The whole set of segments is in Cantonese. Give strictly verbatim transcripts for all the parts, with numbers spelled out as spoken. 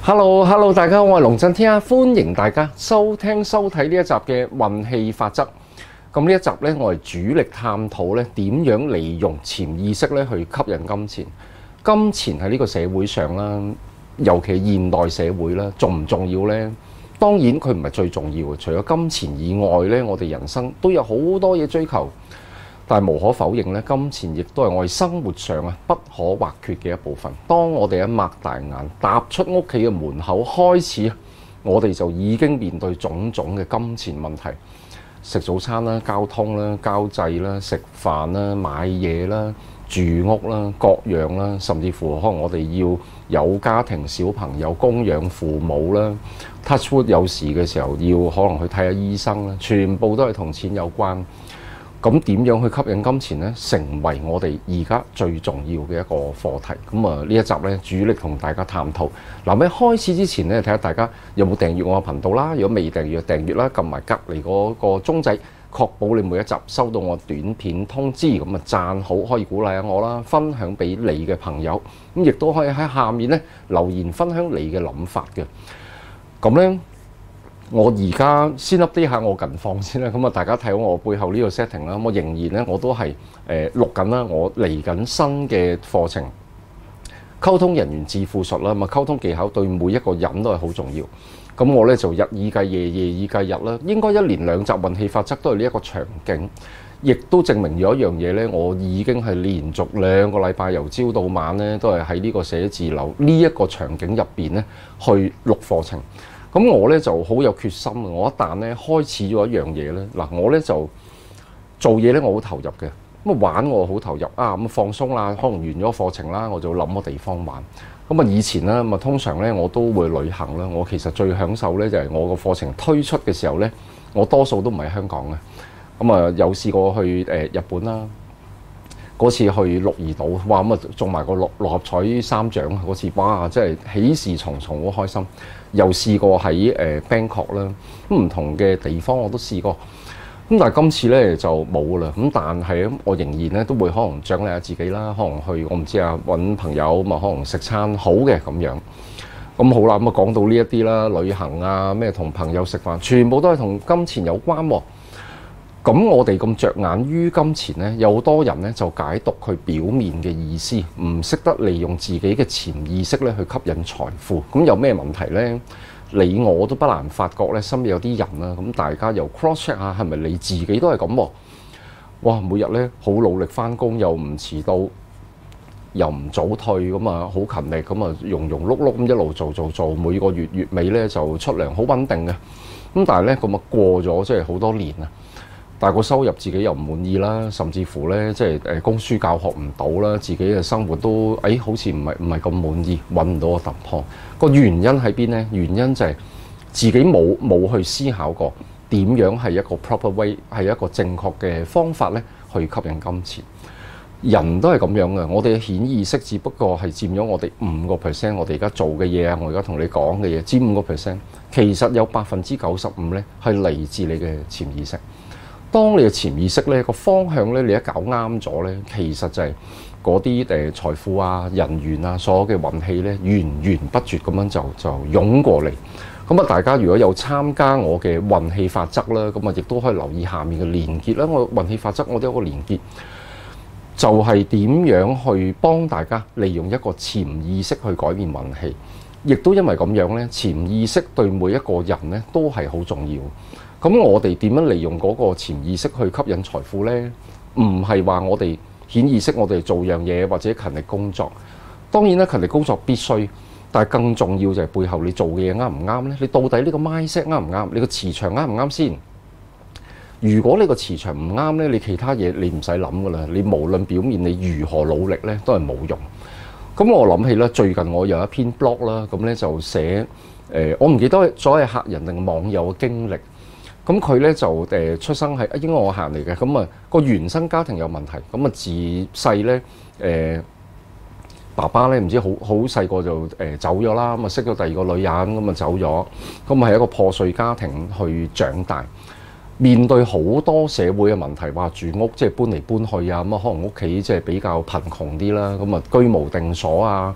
Hello，Hello， 大家好，我係龍震天啊，歡迎大家收聽收睇呢一集嘅運氣法則。咁呢一集呢，我係主力探討呢點樣利用潛意識呢去吸引金錢。金錢喺呢個社會上啦，尤其現代社會啦，重唔重要呢？當然佢唔係最重要嘅，除咗金錢以外呢，我哋人生都有好多嘢追求。但係無可否認咧，金錢亦都係我哋生活上啊不可或缺嘅一部分。當我哋一擘大眼踏出屋企嘅門口開始，我哋就已經面對種種嘅金錢問題。食早餐啦、交通啦、交際啦、食飯啦、買嘢啦、住屋啦、各樣啦，甚至乎可能我哋要有家庭、小朋友供養父母啦。Touch wood 有事嘅時候要可能去睇下醫生啦，全部都係同錢有關。咁點樣去吸引金錢呢？成為我哋而家最重要嘅一個課題。咁啊，呢一集呢，主力同大家探討。嗱，喺開始之前呢，睇下大家有冇訂閱我嘅頻道啦。如果未訂閱，訂閱啦，撳埋隔離嗰個鐘仔，確保你每一集收到我短片通知。咁啊，讚好可以鼓勵下我啦，分享俾你嘅朋友。咁亦都可以喺下面呢留言分享你嘅諗法嘅。咁呢。我而家先 update 下我近況先啦，咁啊大家睇到我背後呢個 setting 啦，我仍然咧我都係誒錄緊啦，我嚟緊新嘅課程溝通人員致富術啦，咁啊溝通技巧對每一個人都係好重要。咁我咧就日以繼夜，夜以繼日啦，應該一連兩集運氣法則都係呢一個場景，亦都證明咗一樣嘢咧，我已經係連續兩個禮拜由朝到晚咧都係喺呢個寫字樓呢一個場景入邊咧去錄課程。咁我咧就好有決心啊！我一旦咧開始咗一樣嘢咧，嗱我咧就做嘢咧，我好投入嘅。咁啊玩我好投入啊！咁放鬆啦，可能完咗課程啦，我就諗個地方玩。咁啊以前咧，咁啊通常咧我都會旅行啦。我其實最享受咧就係我個課程推出嘅時候咧，我多數都唔係香港嘅。咁啊有試過去誒日本啦，嗰次去鹿兒島，哇咁啊中埋個六六合彩三獎嗰次，哇真係喜事重重，好開心。又試過喺誒 Bangkok 啦，咁唔同嘅地方我都試過，咁但係今次咧就冇啦。咁但係我仍然咧都會可能獎勵下自己啦，可能去我唔知啊揾朋友咁啊，可能食餐好嘅咁樣。咁好啦，咁啊講到呢一啲啦，旅行啊咩同朋友食飯，全部都係同金錢有關喎。咁我哋咁着眼於金錢呢，有好多人呢就解讀佢表面嘅意思，唔識得利用自己嘅潛意識咧去吸引財富。咁有咩問題呢？你我都不難發覺咧，身邊有啲人啦，咁大家又 cross check 下係咪你自己都係咁喎？哇！每日咧好努力返工，又唔遲到，又唔早退，咁啊好勤力，咁啊庸庸碌碌咁一路做做做，每個月月尾咧就出糧好穩定嘅。咁但係咧咁啊過咗即係好多年啊！但係個收入自己又唔滿意啦，甚至乎咧即係誒供書教學唔到啦，自己嘅生活都誒、哎、好似唔係唔係咁滿意，揾唔到個突破。個原因喺邊呢？原因就係自己冇冇去思考過點樣係一個 proper way， 係一個正確嘅方法咧去吸引金錢。人都係咁樣嘅，我哋嘅顯意識只不過係佔咗我哋五個 percent， 我哋而家做嘅嘢啊，我而家同你講嘅嘢佔五個 percent， 其實有百分之九十五咧係嚟自你嘅潛意識。當你嘅潛意識咧個方向咧，你一搞啱咗咧，其實就係嗰啲誒財富啊、人緣啊、所有嘅運氣咧，源源不絕咁樣就就湧過嚟。咁啊，大家如果有參加我嘅運氣法則啦，咁啊，亦都可以留意下面嘅連結啦。我運氣法則我都有個連結，就係點樣去幫大家利用一個潛意識去改變運氣。亦都因為咁樣咧，潛意識對每一個人咧都係好重要。咁我哋點樣利用嗰個潛意識去吸引財富呢？唔係話我哋顯意識，我哋做樣嘢或者勤力工作。當然啦，勤力工作必須，但係更重要就係背後你做嘅嘢啱唔啱呢？你到底呢個 mindset 啱唔啱？你個磁場啱唔啱先？如果你個磁場唔啱呢，你其他嘢你唔使諗噶啦。你無論表面你如何努力呢，都係冇用。咁我諗起咧，最近我有一篇 blog 啦，咁咧就寫誒，我唔記得咗係客人定網友嘅經歷。咁佢咧就誒出生係應該我行嚟嘅，咁啊個原生家庭有問題，咁啊自細咧誒爸爸咧唔知好好細個就誒走咗啦，咁啊識咗第二個女人，咁啊走咗，咁啊係一個破碎家庭去長大，面對好多社會嘅問題，話住屋即係搬嚟搬去啊，咁啊可能屋企即係比較貧窮啲啦，咁啊居無定所啊，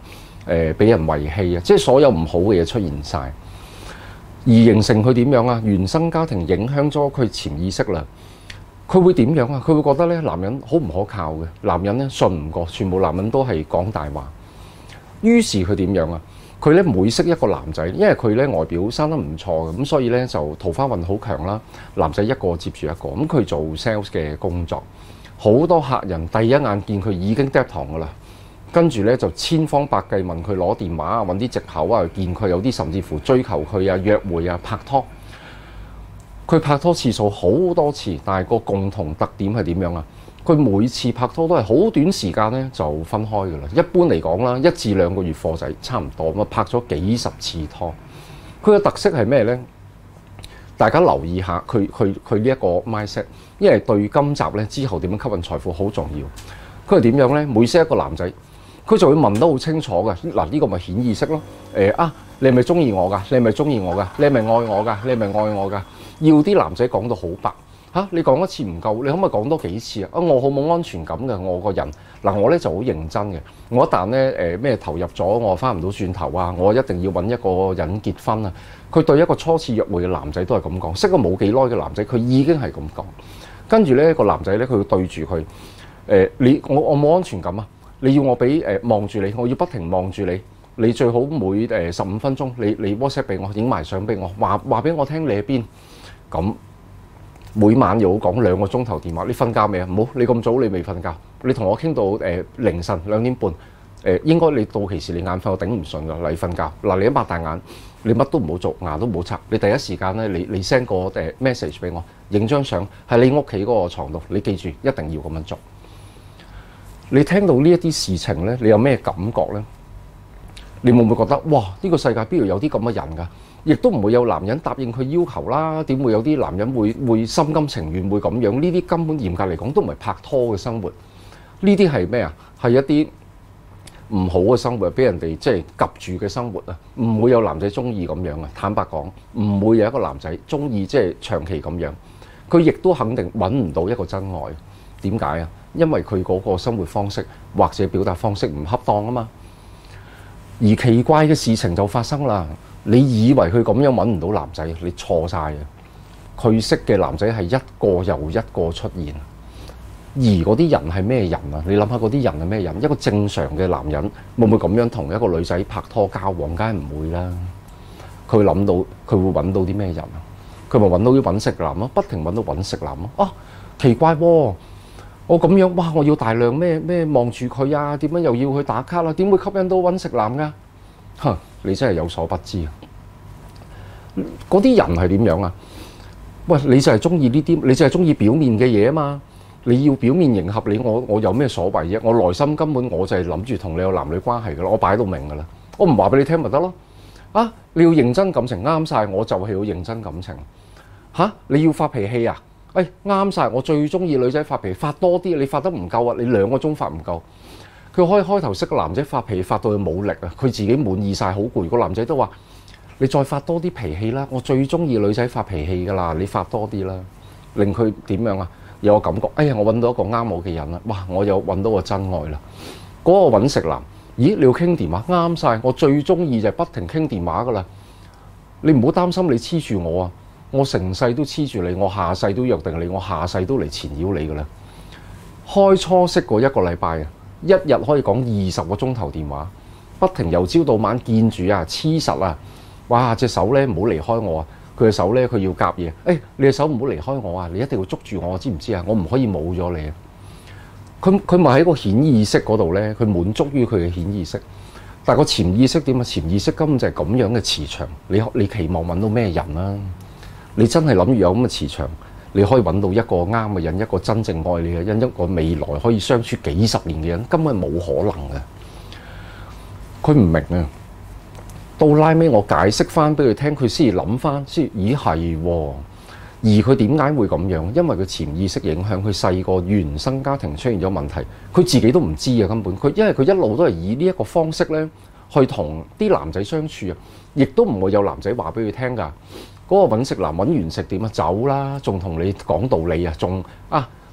誒俾人遺棄啊，即係所有唔好嘅嘢出現晒，而形成佢點樣啊？原生家庭影響咗佢潛意識啦。佢會點樣啊？佢會覺得咧男人好唔可靠嘅，男人咧信唔過，全部男人都係講大話。於是佢點樣啊？佢咧每識一個男仔，因為佢咧外表生得唔錯嘅，咁所以咧就桃花運好強啦。男仔一個接住一個，咁佢做 sales 嘅工作，好多客人第一眼見佢已經嗒糖噶啦，跟住咧就千方百計問佢攞電話啊，揾啲藉口啊見佢，有啲甚至乎追求佢啊、約會啊、拍拖。佢拍拖次數好多次，但係個共同特點係點樣啊？佢每次拍拖都係好短時間咧就分開噶啦。一般嚟講啦，一至兩個月貨仔差唔多咁啊，拍咗幾十次拖。佢嘅特色係咩呢？大家留意下佢佢佢呢一個 mindset， 因為對今集咧之後點樣吸引財富好重要。佢係點樣呢？每識一個男仔，佢就會問得好清楚嘅。嗱，呢個咪顯意識咯。誒啊，你係咪中意我㗎？你係咪中意我㗎？你係咪愛我㗎？你係咪愛我㗎？要啲男仔講到好白。嚇、啊！你講一次唔夠，你可唔可以講多幾次啊？啊！我好冇安全感嘅，我個人嗱，我咧就好認真嘅。我一旦咧誒咩投入咗，我翻唔到轉頭啊！我一定要揾一個人結婚啊！佢對一個初次約會嘅男仔都係咁講，識咗冇幾耐嘅男仔，佢已經係咁講。跟住咧個男仔咧，佢會對住佢誒你我我冇安全感啊！你要我俾誒望住你，我要不停望住你。你最好每誒十五分鐘，你你 WhatsApp 俾我，影埋相俾我，話話俾我聽你喺邊咁。每晚又好講兩個鐘頭電話，你瞓覺未啊？唔好，你咁早你未瞓覺，你同我傾到誒、呃、凌晨兩點半，誒、呃、應該你到期時你眼瞓我頂唔順㗎，嚟瞓覺。嗱，你一擘大眼，你乜都唔好做，牙都唔好刷，你第一時間咧，你你 send 個誒 message 俾我，影張相喺你屋企嗰個牀度，你記住一定要咁樣做。你聽到呢一啲事情咧，你有咩感覺咧？你會唔會覺得哇？呢個世界邊度有啲咁嘅人㗎？亦都唔會有男人答應佢要求啦，點會有啲男人會會心甘情願會咁樣？呢啲根本嚴格嚟講都唔係拍拖嘅生活，呢啲係咩啊？係一啲唔好嘅生活，俾人哋即係夾住嘅生活啊！唔會有男仔中意咁樣啊！坦白講，唔會有一個男仔中意即係長期咁樣。佢亦都肯定揾唔到一個真愛。點解啊？因為佢嗰個生活方式或者表達方式唔恰當啊嘛。而奇怪嘅事情就發生啦。你以為佢咁樣揾唔到男仔，你錯晒啊！佢識嘅男仔係一個又一個出現，而嗰啲人係咩人啊？你諗下嗰啲人係咩人？一個正常嘅男人會唔會咁樣同一個女仔拍拖交往？梗係唔會啦。佢諗到佢會揾到啲咩人啊？佢咪揾到啲揾食男咯，不停揾到揾食男咯。啊，奇怪喎、啊！我咁樣哇，我要大量咩咩望住佢啊？點樣又要去打卡啦、啊？點會吸引到揾食男㗎？哼！你真係有所不知啊！嗰啲人係點樣啊？喂，你就係中意呢啲，你就係中意表面嘅嘢啊嘛！你要表面迎合你，我我有咩所謂啫？我內心根本我就係諗住同你有男女關係噶啦，我擺到明噶啦，我唔話俾你聽咪得咯？啊！你要認真感情啱晒，我就係要認真感情。吓、啊！你要發脾氣啊？誒啱晒，我最中意女仔發脾氣，發多啲，你發得唔夠啊！你兩個鐘發唔夠。佢可以開頭識個男仔發脾氣發到佢冇力啊！佢自己滿意晒，好攰。個男仔都話：你再發多啲脾氣啦！我最中意女仔發脾氣噶啦，你發多啲啦，令佢點樣啊？有個感覺，哎呀！我揾到一個啱我嘅人啦！哇！我又揾到個真愛啦！嗰、嗰個揾食男，咦？你要傾電話啱晒，我最中意就係不停傾電話噶啦！你唔好擔心你黐住我啊！我成世都黐住你，我下世都約定你，我下世都嚟纏繞你噶啦！開初識過一個禮拜啊！一日可以講二十個鐘頭電話，不停由朝到晚見住啊，黐實啊！哇！隻手咧唔好離開我啊！佢嘅手咧佢要夾嘢，誒、哎、你隻手唔好離開我啊！你一定要捉住我，知唔知啊？我唔可以冇咗你啊！佢佢咪喺個顯意識嗰度咧，佢滿足於佢嘅顯意識，但係個潛意識點啊？潛意識根本就係咁樣嘅磁場，你你期望揾到咩人啊？你真係諗住有咁嘅磁場？你可以揾到一個啱嘅人，一個真正愛你嘅人，一個未來可以相處幾十年嘅人，根本冇可能嘅。佢唔明啊！到拉尾我解釋翻俾佢聽，佢先至諗翻，先咦係喎。而佢點解會咁樣？因為佢潛意識影響佢細個原生家庭出現咗問題，佢自己都唔知啊！根本佢因為佢一路都係以呢一個方式咧去同啲男仔相處啊，亦都唔會有男仔話俾佢聽㗎。嗰個揾食男揾完食點啊？走啦，仲同你講道理啊？仲啊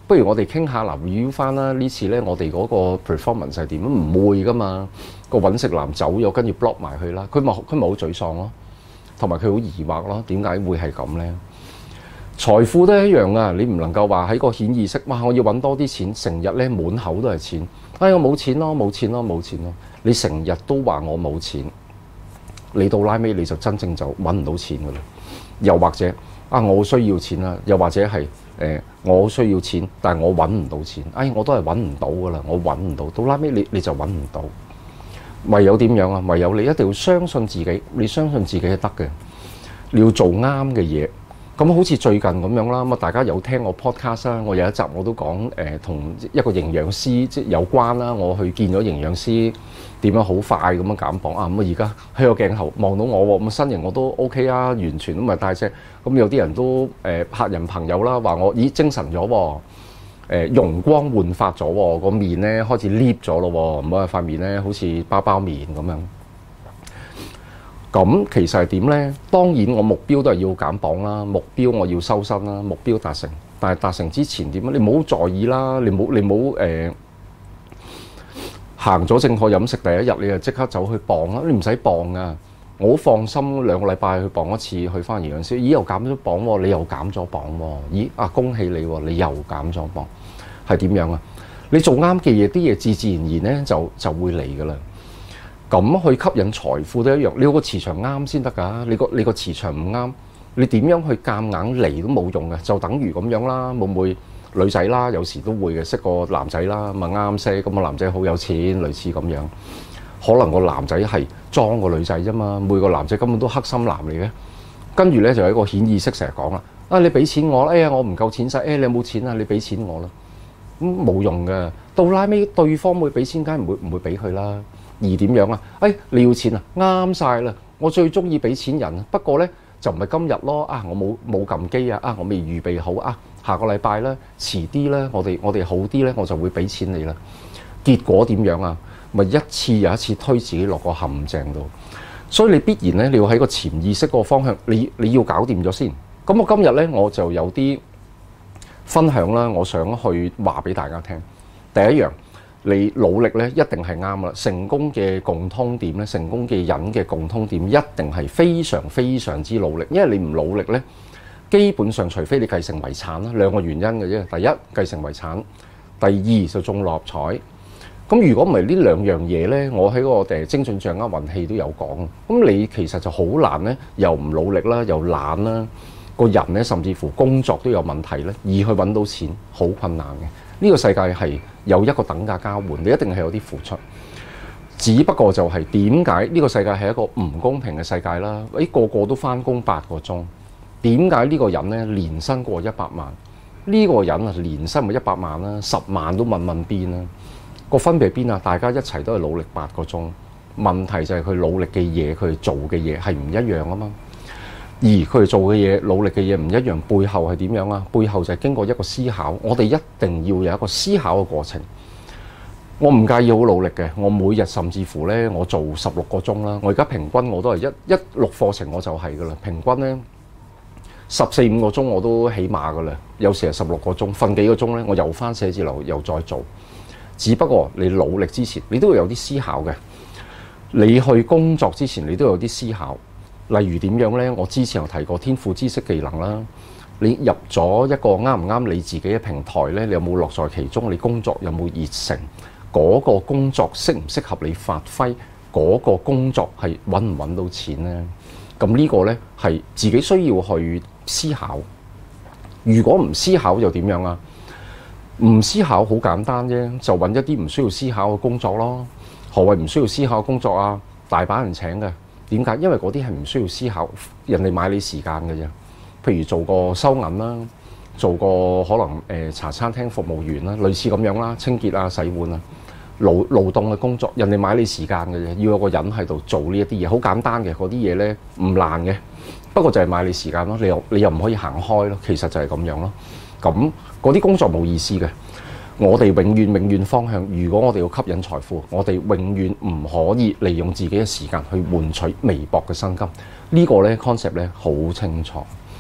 不如我哋傾下嗱 review 翻啦，呢次咧我哋嗰個 performance 係點？唔會噶嘛，個揾食男走咗，跟住 block 埋佢啦，佢咪佢咪好沮喪咯，同埋佢好疑惑咯，點解會係咁咧？財富都係一樣啊！你唔能夠話喺個顯意識，哇！我要揾多啲錢，成日咧滿口都係錢，哎我冇錢咯，冇錢咯，冇錢咯！你成日都話我冇錢，你到拉尾你就真正就揾唔到錢噶啦。又或者啊，我需要錢啦，又或者係誒、呃、我需要錢，但係我揾唔到錢，哎我都係揾唔到噶啦，我揾唔到，到拉尾你你就揾唔到，唯有點樣啊？唯有你一定要相信自己，你相信自己係得嘅，你要做啱嘅嘢。咁好似最近咁樣啦，咁啊大家有聽我 podcast 啦，我有一集我都講誒同一個營養師即係有關啦，我去見咗營養師點樣好快咁樣減磅啊，咁啊而家喺個鏡頭望到我喎，咁身形我都 OK 啊，完全都唔係大隻，咁有啲人都誒、呃、客人朋友啦話我咦精神咗喎，誒容光煥發咗喎，個面咧開始 lift 咗咯喎，唔好話塊面咧好似包包面咁樣。咁其實係點呢？當然我目標都係要減磅啦，目標我要收身啦，目標達成。但係達成之前點啊？你唔好在意啦，你冇你冇誒行咗正確飲食第一日，你就即刻走去磅啦。你唔使磅啊，我好放心兩個禮拜去磅一次，去翻營養師。咦又減咗磅喎，你又減咗磅喎。咦啊恭喜你喎，你又減咗磅。係點樣啊？你做啱嘅嘢，啲嘢自自然然咧就就會嚟㗎啦。咁去吸引財富都一樣，你個磁場啱先得㗎。你個你個磁場唔啱，你點樣去夾硬嚟都冇用嘅，就等於咁樣啦。會唔會女仔啦？有時都會嘅，識個男仔啦，咪啱識咁個男仔好有錢，類似咁樣。可能個男仔係裝個女仔啫嘛，每個男仔根本都黑心男嚟嘅。跟住咧就有一個顯意識成日講啦，啊你俾錢我啦，哎呀我唔夠錢使，誒、哎、你有冇錢啊？你俾錢我啦，咁、嗯、冇用嘅。到拉尾對方會俾錢，梗係唔會唔會俾佢啦。而點樣啊？誒、哎、你要錢啊？啱晒啦！我最中意俾錢人，不過咧就唔係今日咯。啊，我冇冇撳機啊！啊，我未預備好啊！下個禮拜咧，遲啲咧，我哋我哋好啲咧，我就會俾錢你啦。結果點樣啊？咪一次又一次推自己落個陷阱度。所以你必然咧，你要喺個潛意識個方向，你你要搞掂咗先。咁我今日咧，我就有啲分享啦，我想去話俾大家聽。第一樣。你努力咧，一定係啱啦。成功嘅共通點咧，成功嘅人嘅共通點一定係非常非常之努力。因為你唔努力咧，基本上除非你繼承遺產啦，兩個原因嘅啫。第一，繼承遺產；第二就中六合彩。咁如果唔係呢兩樣嘢咧，我喺個誒精準掌握運氣都有講。咁你其實就好難咧，又唔努力啦，又懶啦，個人咧甚至乎工作都有問題咧，而去揾到錢好困難嘅。呢個世界係有一個等價交換，你一定係有啲付出。只不過就係點解呢個世界係一個唔公平嘅世界啦？誒個個都返工八個鐘，點解呢個人咧年薪過一百萬？呢個人啊年薪咪一百萬啦，十萬都問問邊啦？個分別邊啊？大家一齊都係努力八個鐘，問題就係佢努力嘅嘢，佢做嘅嘢係唔一樣啊嘛。而佢哋做嘅嘢、努力嘅嘢唔一樣，背後係點樣啊？背後就係經過一個思考，我哋一定要有一個思考嘅過程。我唔介意好努力嘅，我每日甚至乎咧，我做十六個鐘啦。我而家平均我都係一一六課程我就係噶啦，平均咧十四五個鐘我都起碼噶啦。有時係十六個鐘，瞓幾個鐘咧，我又返寫字樓又再做。只不過你努力之前，你都會有啲思考嘅。你去工作之前，你都有啲思考。例如點樣呢？我之前有提過天賦知識技能啦。你入咗一個啱唔啱你自己嘅平台呢？你有冇樂在其中？你工作有冇熱誠？嗰個工作適唔適合你發揮？嗰個工作係揾唔揾到錢呢？咁呢個呢，係自己需要去思考。如果唔思考又點樣啊？唔思考好簡單啫，就揾一啲唔需要思考嘅工作咯。何謂唔需要思考嘅工作啊？大把人請嘅。點解？因為嗰啲係唔需要思考，人哋買你時間嘅啫。譬如做個收銀啦，做個可能誒茶餐廳服務員啦，類似咁樣啦，清潔啊、洗碗啊，勞勞動嘅工作，人哋買你時間嘅啫。要有個人喺度做呢一啲嘢，好簡單嘅嗰啲嘢咧，唔難嘅。不過就係買你時間咯，你又你又唔可以行開咯。其實就係咁樣咯。咁嗰啲工作冇意思嘅。我哋永遠永遠方向，如果我哋要吸引財富，我哋永遠唔可以利用自己嘅時間去換取微薄嘅薪金。呢個呢 concept 呢好清楚。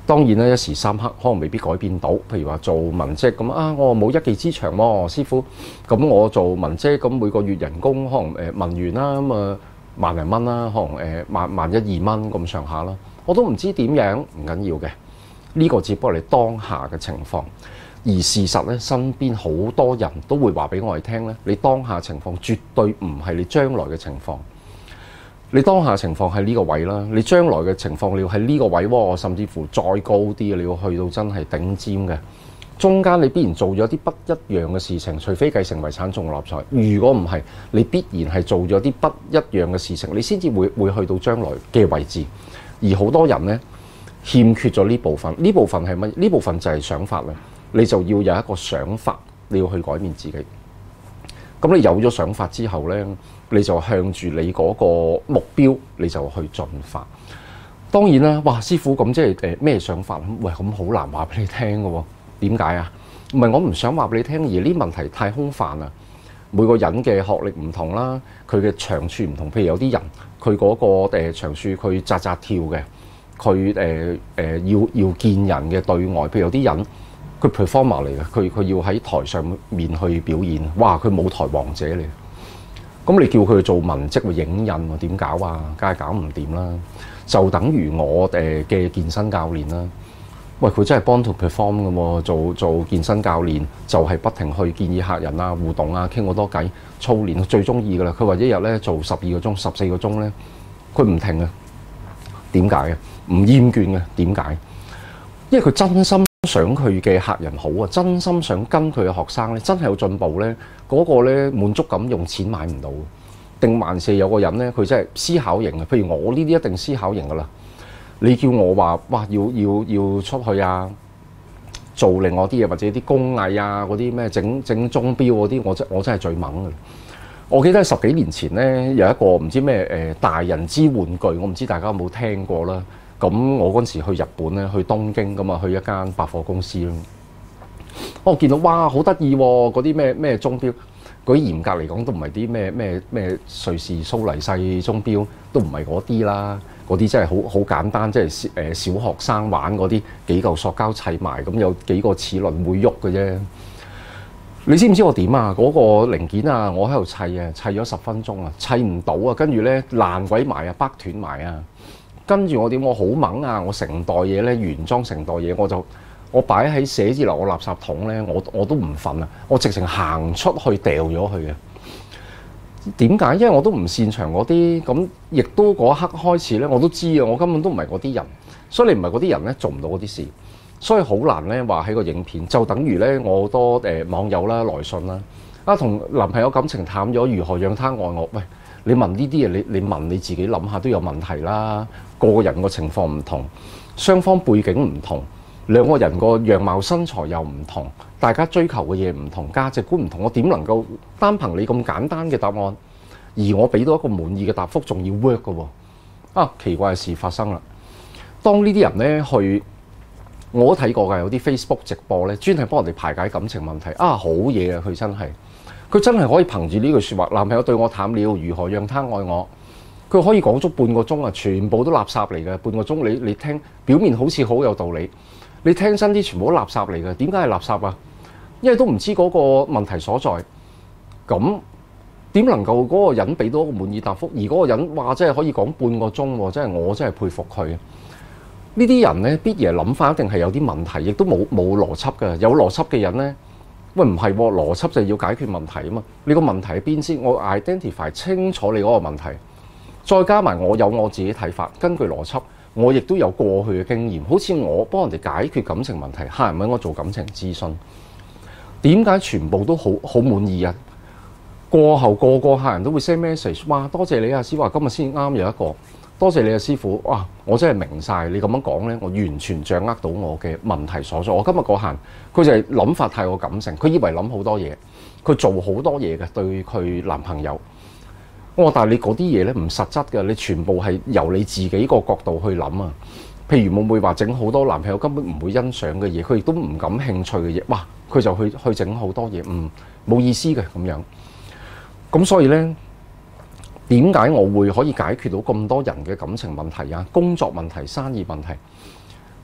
當然咧，一時三刻可能未必改變到。譬如話做文職咁啊，我冇一技之長喎，師傅。咁我做文職咁每個月人工可能誒文員啦，咁啊萬零蚊啦，可能誒萬萬一二蚊咁上下啦。我都唔知點樣，唔緊要嘅。呢個只不過你當下嘅情況。而事實咧，身邊好多人都會話俾我哋聽咧，你當下情況絕對唔係你將來嘅情況。你當下情況係呢個位啦，你將來嘅情況你要喺呢個位喎，甚至乎再高啲，你要去到真係頂尖嘅。中間你必然做咗啲不一樣嘅事情，除非繼承遺產中六合彩。如果唔係，你必然係做咗啲不一樣嘅事情，你先至會會去到將來嘅位置。而好多人呢，欠缺咗呢部分，呢部分係乜？呢部分就係想法啦。你就要有一個想法，你要去改變自己。咁你有咗想法之後呢，你就向住你嗰個目標，你就去進發。當然啦，哇，師傅咁即係誒咩想法？喂，咁好難話俾你聽嘅喎。點解啊？唔係我唔想話俾你聽，而呢問題太空泛啦。每個人嘅學歷唔同啦，佢嘅長處唔同。譬如有啲人佢嗰個誒長處，佢扎扎跳嘅，佢誒誒要要見人嘅對外。譬如有啲人。佢 performer 嚟嘅，佢佢要喺台上面去表演，哇！佢舞台王者嚟，咁你叫佢做文職去影印喎，點搞啊？梗係搞唔掂啦！就等於我誒嘅健身教練啦，喂，佢真係 born to perform 嘅喎，做做健身教練就係不停去建議客人啊、互動啊、傾好多偈、操練，最中意噶啦。佢話一日咧做十二個鐘、十四個鐘咧，佢唔停啊。點解啊？唔厭倦嘅，點解？因為佢真心想佢嘅客人好啊，真心想跟佢嘅學生咧，真係有進步咧，嗰個咧滿足感用錢買唔到。定還是有個人咧，佢真係思考型嘅，譬如我呢啲一定思考型噶啦。你叫我話哇，要要要出去啊，做另外啲嘢或者啲工藝啊，嗰啲咩整整鐘錶嗰啲，我真我真係最猛嘅。我記得十幾年前咧，有一個唔知咩誒大人之玩具，我唔知大家有冇聽過啦。咁我嗰陣時去日本咧，去東京咁啊，去一間百貨公司咯。我見到哇，好得意喎！嗰啲咩咩鐘錶，嗰啲嚴格嚟講都唔係啲咩咩咩瑞士蘇黎世鐘錶，都唔係嗰啲啦。嗰啲真係好好簡單，即係誒小學生玩嗰啲幾嚿塑膠砌埋，咁有幾個齒輪會喐嘅啫。你知唔知我點啊？嗰個零件啊，我喺度砌啊，砌咗十分鐘啊，砌唔到啊，跟住咧爛鬼埋啊，掰斷埋啊。跟住我點？我好猛啊！我成袋嘢咧，原裝成袋嘢，我就我擺喺寫字樓我垃圾桶咧，我我都唔瞓啊！我直情行出去掉咗佢嘅。點解？因為我都唔擅長嗰啲，咁亦都嗰一刻開始咧，我都知啊，我根本都唔係嗰啲人，所以你唔係嗰啲人咧，做唔到嗰啲事，所以好難咧話喺個影片，就等於咧我好多誒網友啦來信啦，啊同男朋友感情淡咗，如何讓他愛我？喂！你問呢啲嘢，你你問你自己諗下都有問題啦。個個人個情況唔同，雙方背景唔同，兩個人個樣貌身材又唔同，大家追求嘅嘢唔同，價值觀唔同，我點能夠單憑你咁簡單嘅答案，而我俾到一個滿意嘅答覆，仲要 work 嘅喎？啊，奇怪嘅事發生啦！當呢啲人呢去，我都睇過㗎，有啲 Facebook 直播呢，專係幫人哋排解感情問題。啊，好嘢啊！佢真係。佢真係可以憑住呢句説話，男朋友對我淡了，如何讓他愛我？佢可以講足半個鐘啊，全部都垃圾嚟嘅。半個鐘你你聽，表面好似好有道理，你聽真啲，全部都垃圾嚟嘅。點解係垃圾啊？因為都唔知嗰個問題所在。咁點能夠嗰個人俾到一個滿意答覆？而嗰個人話真係可以講半個鐘喎，真係我真係佩服佢。呢啲人呢，必然諗法一定係有啲問題，亦都冇冇邏輯嘅。有邏輯嘅人呢。喂，唔係喎，邏輯就係要解決問題啊嘛！你個問題喺邊先？我 identify 清楚你嗰個問題，再加埋我有我自己睇法，根據邏輯，我亦都有過去嘅經驗。好似我幫人哋解決感情問題，客人揾我做感情諮詢，點解全部都好好滿意啊？過後個個客人都會 send message，哇！多謝你啊，師傅，今日先啱有一個。多謝你啊，師傅！哇，我真係明晒你咁樣講呢，我完全掌握到我嘅問題所在。我今日個客，佢就係諗法太過感性，佢以為諗好多嘢，佢做好多嘢嘅對佢男朋友。我話但係你嗰啲嘢呢，唔實質嘅，你全部係由你自己個角度去諗啊。譬如會唔會話整好多男朋友根本唔會欣賞嘅嘢，佢亦都唔感興趣嘅嘢，哇！佢就去去整好多嘢，唔冇意思嘅咁樣。咁所以呢。點解我會可以解決到咁多人嘅感情問題啊、工作問題、生意問題？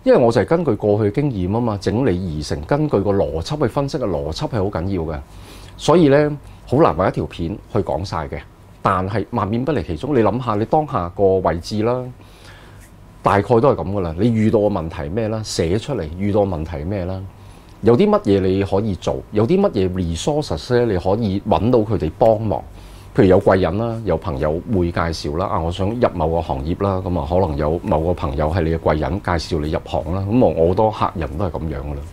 因為我就係根據過去嘅經驗啊嘛，整理而成，根據個邏輯去分析嘅，邏輯係好緊要嘅，所以咧好難為一條片去講晒嘅。但係萬變不離其宗，你諗下你當下個位置啦，大概都係咁噶啦。你遇到嘅問題咩啦？寫出嚟遇到嘅問題咩啦？有啲乜嘢你可以做？有啲乜嘢 resources 咧？你可以揾到佢哋幫忙。譬如有貴人啦，有朋友會介紹啦。啊，我想入某個行業啦，咁啊可能有某個朋友係你嘅貴人介紹你入行啦。咁我好多客人都係咁樣噶啦。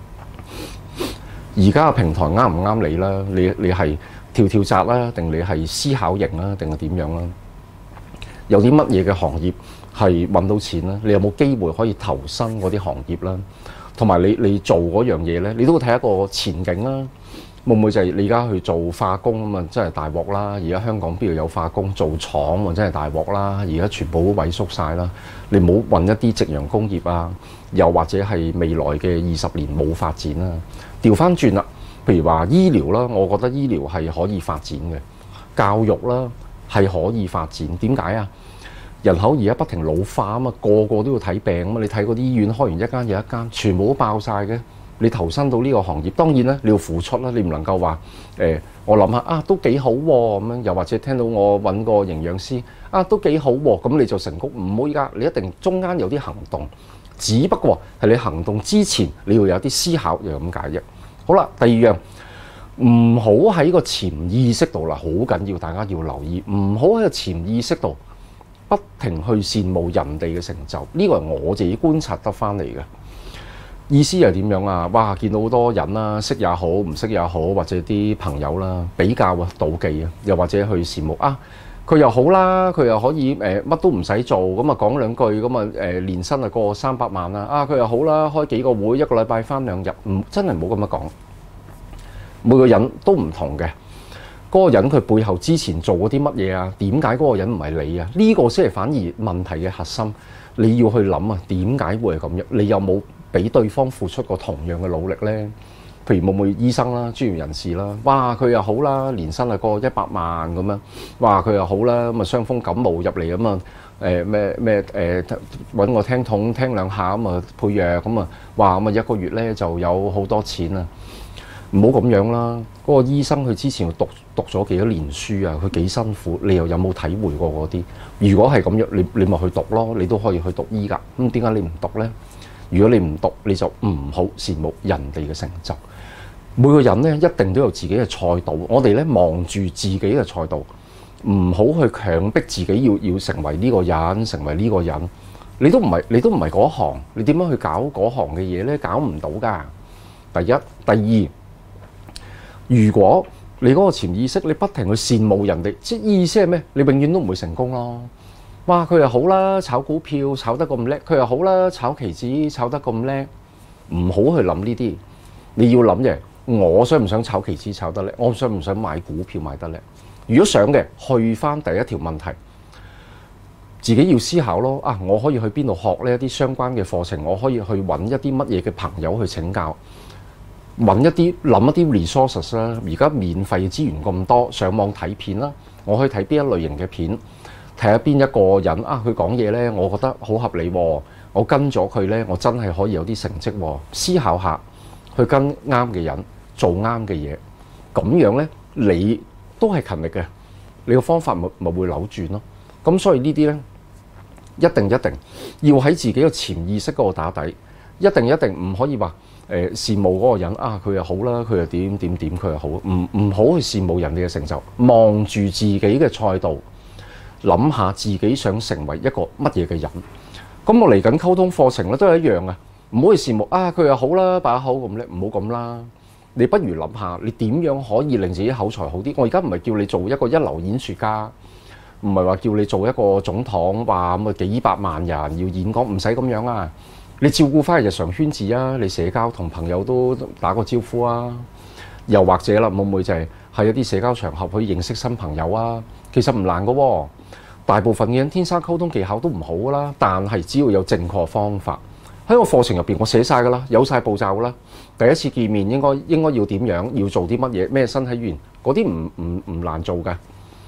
而家嘅平台啱唔啱你啦？你你係跳跳紮啦，定你係思考型啦，定係點樣啦？有啲乜嘢嘅行業係揾到錢啦？你有冇機會可以投身嗰啲行業啦？同埋你你做嗰樣嘢咧，你都會睇一個前景啦。會唔會就係你而家去做化工啊嘛？真係大鑊啦！而家香港邊度有化工做廠喎？真係大鑊啦！而家全部都萎縮晒啦。你唔好揾一啲夕陽工業啊，又或者係未來嘅二十年冇發展啦。調翻轉啦，譬如話醫療啦，我覺得醫療係可以發展嘅，教育啦係可以發展。點解啊？人口而家不停老化啊嘛，個個都要睇病啊嘛。你睇嗰啲醫院開完一間又一間，全部都爆晒嘅。你投身到呢個行業，當然咧你要付出啦。你唔能夠話誒，我諗下啊都幾好喎咁樣，又或者聽到我揾個營養師啊都幾好喎，咁你就成功。唔好依家，你一定中間有啲行動，只不過係你行動之前你要有啲思考，就咁解啫。好啦，第二樣唔好喺個潛意識度啦，好緊要，大家要留意，唔好喺個潛意識度不停去羨慕人哋嘅成就。呢個係我自己觀察得翻嚟嘅。意思係點樣啊？哇！見到好多人啦，識也好，唔識也好，或者啲朋友啦，比較啊、妒忌啊，又或者去羨慕啊，佢又好啦，佢又可以誒乜都唔使做，咁啊講兩句，咁啊誒年薪啊過三百萬啦，啊佢又好啦，開幾個會，一個禮拜返兩日，唔真係唔好咁樣講。每個人都唔同嘅，嗰個人佢背後之前做過啲乜嘢啊？點解嗰個人唔係你啊？呢個先係反而問題嘅核心。你要去諗啊，點解會係咁樣？你有冇俾對方付出過同樣嘅努力呢？譬如會唔會醫生啦、專業人士啦，哇佢又好啦，年薪啊過一百萬咁樣，哇佢又好啦，咁啊傷風感冒入嚟咁啊誒咩咩誒揾我聽筒聽兩下咁啊配藥咁啊，哇咁啊一個月咧就有好多錢啊！唔好咁樣啦，嗰個醫生佢之前讀讀咗幾多年書啊，佢幾辛苦，你又有冇體會過嗰啲？如果係咁樣，你你咪去讀咯，你都可以去讀醫㗎。咁點解你唔讀呢？如果你唔讀，你就唔好羨慕人哋嘅成就。每個人咧一定都有自己嘅賽道，我哋咧望住自己嘅賽道，唔好去強迫自己要要成為呢個人，成為呢個人。你都唔係你都唔係嗰行，你點樣去搞嗰行嘅嘢咧？搞唔到㗎。第一，第二。如果你嗰個潛意識，你不停去羨慕人哋，即係意思係咩？你永遠都唔會成功咯。哇！佢又好啦，炒股票炒得咁叻；佢又好啦，炒期指炒得咁叻。唔好去諗呢啲，你要諗嘅，我想唔想炒期指炒得叻？我想唔想買股票買得叻？如果想嘅，去翻第一條問題，自己要思考咯。啊，我可以去邊度學呢一啲相關嘅課程？我可以去揾一啲乜嘢嘅朋友去請教。揾一啲諗一啲 resources 啦，而家免費資源咁多，上網睇片啦，我可以睇邊一類型嘅片，睇下邊一個人啊，佢講嘢呢，我覺得好合理喎，我跟咗佢呢，我真係可以有啲成績喎。思考下，去跟啱嘅人做啱嘅嘢，咁樣呢，你都係勤力嘅，你個方法咪咪會扭轉咯。咁所以呢啲呢，一定一定要喺自己嘅潛意識嗰度打底，一定一定唔可以話。誒羨慕嗰個人啊，佢又好啦，佢又點點點，佢又好，唔唔好去羨慕人哋嘅成就，望住自己嘅賽道，諗下自己想成為一個乜嘢嘅人。咁我嚟緊溝通課程咧都係一樣啊，唔好去羨慕啊，佢又好啦，把口咁叻，唔好咁啦。你不如諗下，你點樣可以令自己口才好啲？我而家唔係叫你做一個一流演說家，唔係話叫你做一個總統，話咁啊幾百萬人要演講，唔使咁樣啊。你照顧翻日常圈子啊，你社交同朋友都打個招呼啊，又或者啦，會唔會就係喺一啲社交場合去認識新朋友啊？其實唔難噶喎，大部分嘅人天生溝通技巧都唔好噶啦，但係只要有正確方法，喺個課程入邊我寫晒噶啦，有晒步驟噶啦。第一次見面應該應該要點樣，要做啲乜嘢，咩身體語言嗰啲唔唔唔難做噶。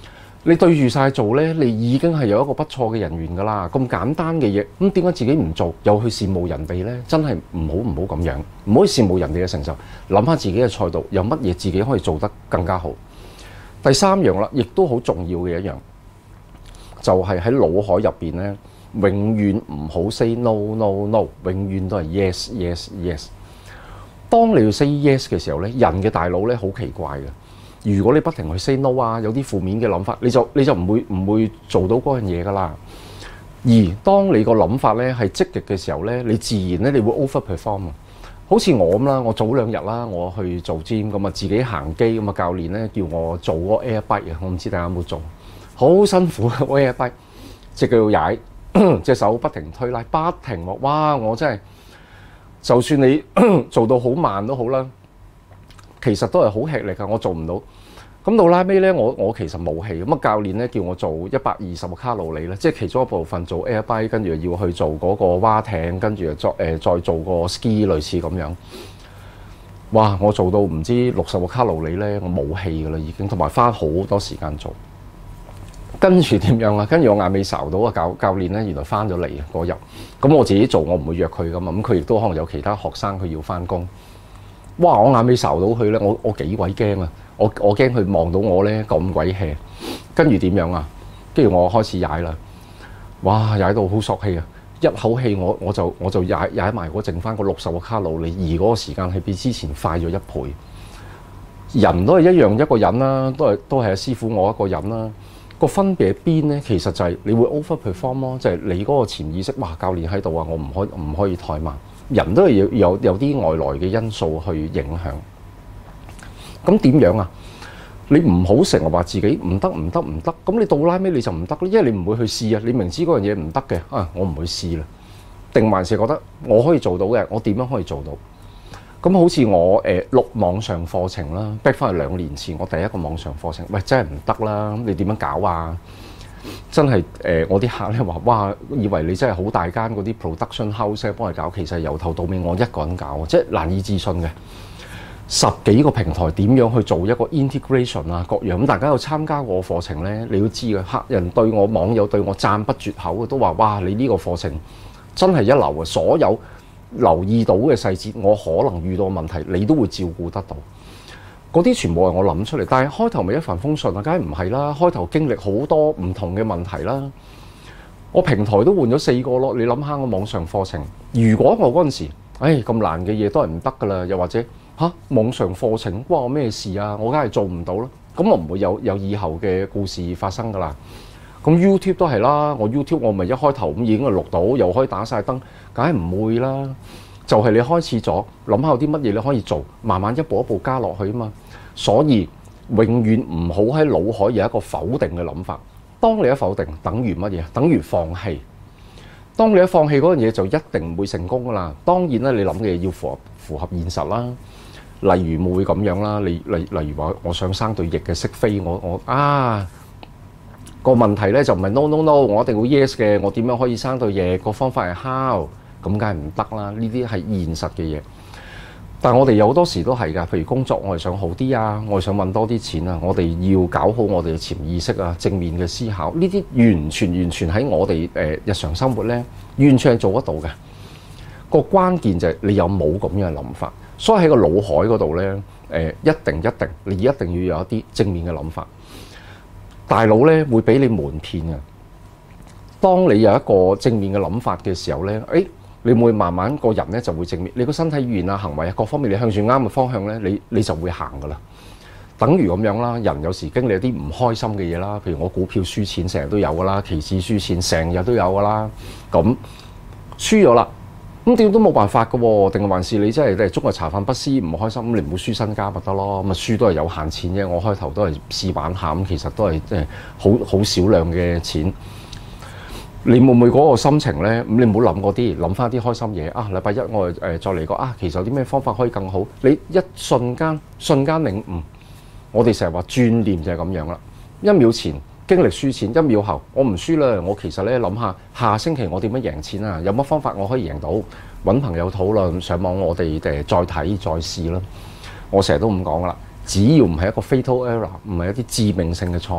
你對住晒做呢，你已經係有一個不錯嘅人緣噶啦。咁簡單嘅嘢，咁點解自己唔做，又去羨慕人哋呢？真係唔好唔好咁樣，唔可以羨慕人哋嘅成就。諗下自己嘅賽道有乜嘢自己可以做得更加好。第三樣啦，亦都好重要嘅一樣，就係喺腦海入邊呢，永遠唔好 say no no no， 永遠都係 yes yes yes。當你要 say yes 嘅時候呢，人嘅大腦呢好奇怪嘅。如果你不停去 say no 啊，有啲負面嘅諗法，你就你就唔會唔會做到嗰樣嘢噶啦。而當你個諗法咧係積極嘅時候咧，你自然咧你會 overperform。好似我咁啦，我早兩日啦，我去做 gym 咁啊，自己行機咁啊，教練咧叫我做嗰個 air bike 啊，我唔知大家有冇做，好辛苦啊 air bike，隻腳要踩，隻手不停推拉，不停喎，哇！我真係就算你做到好慢都好啦。其實都係好吃力㗎，我做唔到。咁到拉尾咧，我我其實冇氣。咁啊，教練咧叫我做一百二十個卡路里咧，即係其中一部分做 air bike，跟住要去做嗰個蛙艇，跟住再誒、呃、再做個 ski 類似咁樣。哇！我做到唔知六十個卡路里咧，我冇氣㗎啦已經，同埋花好多時間做。跟住點樣啊？跟住我眼尾睄到啊，教教練咧原來翻咗嚟嗰日。咁我自己做，我唔會約佢㗎嘛。咁佢亦都可能有其他學生佢要翻工。哇！我眼尾睄到佢咧，我我幾鬼驚啊！我我驚佢望到我咧咁鬼 hea，跟住點樣啊？跟住我開始踩啦！哇！踩到好索氣啊！一口氣我我就我就踩踩埋嗰剩翻個六十個卡路里，而嗰個時間係比之前快咗一倍。人都係一樣一個人啦，都係都係阿師傅我一個人啦。個分別喺邊咧？其實就係你會 overperform 咯，就係你嗰個潛意識。哇！教練喺度啊，我唔可唔可以怠慢。人都係要有有啲外來嘅因素去影響。咁點樣啊？你唔好成日話自己唔得唔得唔得，咁你到拉尾你就唔得咧，因為你唔會去試啊。你明知嗰樣嘢唔得嘅啊，我唔會試啦。定還是覺得我可以做到嘅，我點樣可以做到？咁好似我誒錄網上課程啦，逼翻去兩年前我第一個網上課程，喂真係唔得啦！你點樣搞啊？真係誒、呃，我啲客咧話：哇，以為你真係好大間嗰啲 production house 幫你搞，其實由頭到尾我一個人搞，即係難以置信嘅。十幾個平台點樣去做一個 integration 啊？各樣咁，大家有參加過課程咧，你都知嘅。客人對我、網友對我讚不絕口嘅，都話：哇，你呢個課程真係一流啊！所有留意到嘅細節，我可能遇到嘅問題，你都會照顧得到。嗰啲全部係我諗出嚟，但係開頭咪一帆風順啊？梗係唔係啦！開頭經歷好多唔同嘅問題啦。我平台都換咗四個咯。你諗下我網上課程，如果我嗰陣時，唉咁難嘅嘢都係唔得噶啦，又或者嚇網上課程關我咩事啊？我梗係做唔到啦。咁我唔會有有以後嘅故事發生噶啦。咁 YouTube 都係啦，我 YouTube 我咪一開頭咁已經係錄到，又可以打晒燈，梗係唔會啦。就係你開始咗，諗下有啲乜嘢你可以做，慢慢一步一步加落去啊嘛。所以永遠唔好喺腦海有一個否定嘅諗法。當你一否定，等於乜嘢？等於放棄。當你一放棄嗰樣嘢，就一定唔會成功噶啦。當然啦，你諗嘅嘢要符合符合現實啦。例如會咁樣啦，你例例如話，我想生對翼嘅識飛，我我啊個問題咧就唔係 no no no，我一定會 yes 嘅。我點樣可以生對翼？個方法係 how，咁梗係唔得啦。呢啲係現實嘅嘢。但係我哋有好多時都係㗎，譬如工作我係想好啲啊，我係想揾多啲錢啊，我哋要搞好我哋嘅潛意識啊，正面嘅思考，呢啲完全完全喺我哋誒日常生活咧，完全係做得到嘅。個關鍵就係你有冇咁樣嘅諗法。所以喺個腦海嗰度咧，誒一定一定，你一定要有一啲正面嘅諗法。大腦咧會俾你瞞騙嘅。當你有一個正面嘅諗法嘅時候咧，誒。你會慢慢個人咧就會正面，你個身體語言啊、行為啊各方面，你向住啱嘅方向咧，你你就會行噶啦。等於咁樣啦，人有時經歷一啲唔開心嘅嘢啦，譬如我股票輸錢成日都有噶啦，期指輸錢成日都有噶啦。咁輸咗啦，咁點都冇辦法噶喎？定還是你真係你係中日茶飯不思唔開心，咁你唔好輸身家咪得咯？咁啊輸都係有限錢啫。我開頭都係試玩下，咁其實都係即係好好少量嘅錢。你會唔會嗰個心情咧？咁你唔好諗嗰啲，諗翻啲開心嘢啊！禮拜一我誒再嚟個啊，其實有啲咩方法可以更好？你一瞬間瞬間領悟，我哋成日話轉念就係咁樣啦。一秒前經歷輸錢，一秒後我唔輸啦。我其實咧諗下下星期我點樣贏錢啊？有乜方法我可以贏到？揾朋友討論，上網我哋誒再睇再試啦。我成日都咁講噶啦，只要唔係一個 fatal error，唔係一啲致命性嘅錯誤，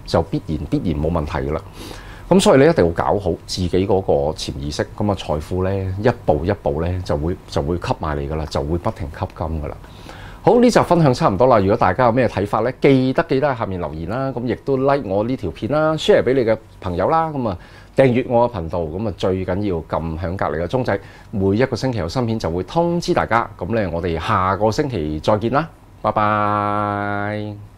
就必然必然冇問題噶啦。咁所以你一定要搞好自己嗰個潛意識，咁啊財富咧一步一步咧就會就會吸埋嚟噶啦，就會不停吸金噶啦。好，呢集分享差唔多啦。如果大家有咩睇法咧，記得記得喺下面留言啦。咁亦都 like 我呢條片啦 ，share 俾你嘅朋友啦。咁啊訂閱我嘅頻道，咁啊最緊要撳響隔離嘅鐘仔，每一個星期有新片就會通知大家。咁咧我哋下個星期再見啦，拜拜。